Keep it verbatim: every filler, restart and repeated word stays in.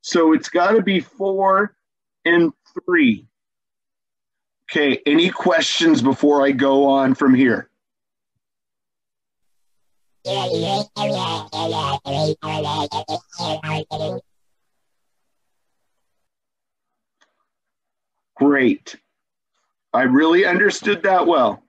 So it's got to be four and three. Okay, any questions before I go on from here? Great. I really understood that well.